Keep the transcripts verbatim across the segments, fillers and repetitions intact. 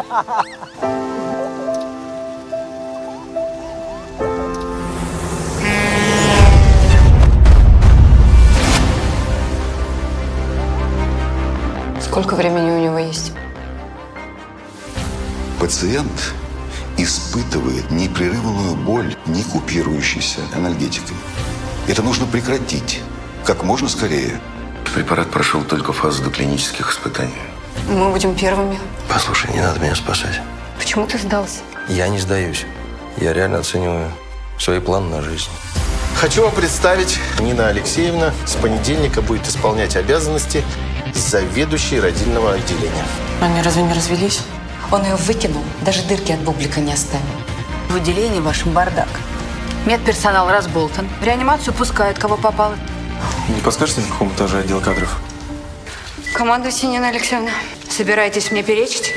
Сколько времени у него есть? Пациент испытывает непрерывную боль, не купирующейся анальгетикой. Это нужно прекратить как можно скорее. Препарат прошел только фазу доклинических испытаний. Мы будем первыми. Послушай, не надо меня спасать. Почему ты сдался? Я не сдаюсь. Я реально оцениваю свои планы на жизнь. Хочу вам представить, Нина Алексеевна с понедельника будет исполнять обязанности заведующей родильного отделения. Они разве не развелись? Он ее выкинул, даже дырки от бублика не оставил. В отделении вашем бардак. Медперсонал разболтан. В реанимацию пускают, кого попало. Не подскажете, на каком этаже отдел кадров? Командуйте, Нина Алексеевна. Собираетесь мне перечить?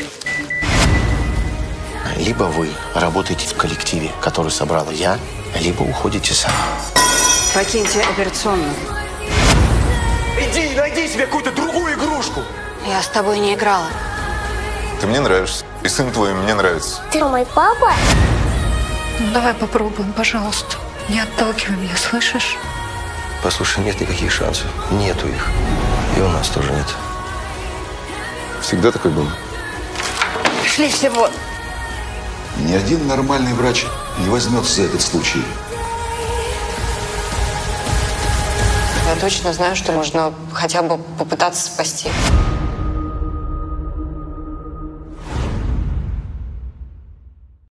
Либо вы работаете в коллективе, который собрала я, либо уходите сами. Покиньте операционную. Иди и найди себе какую-то другую игрушку. Я с тобой не играла. Ты мне нравишься. И сын твой мне нравится. Ты мой папа? Ну, давай попробуем, пожалуйста. Не отталкивай меня, слышишь? Послушай, нет никаких шансов. Нету их. И у нас тоже нет. Всегда такой был. Шли все вон. Ни один нормальный врач не возьмется за этот случай. Я точно знаю, что можно хотя бы попытаться спасти.